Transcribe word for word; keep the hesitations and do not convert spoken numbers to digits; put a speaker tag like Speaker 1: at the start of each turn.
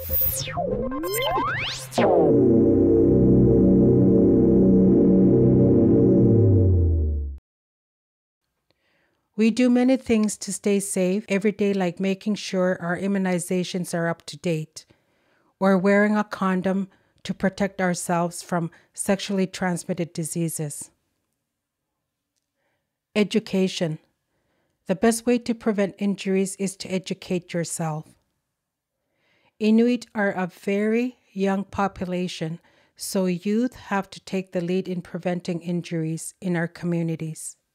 Speaker 1: We do many things to stay safe every day, like making sure our immunizations are up to date, or wearing a condom to protect ourselves from sexually transmitted diseases. Education. The best way to prevent injuries is to educate yourself. Inuit are a very young population, so youth have to take the lead in preventing injuries in our communities.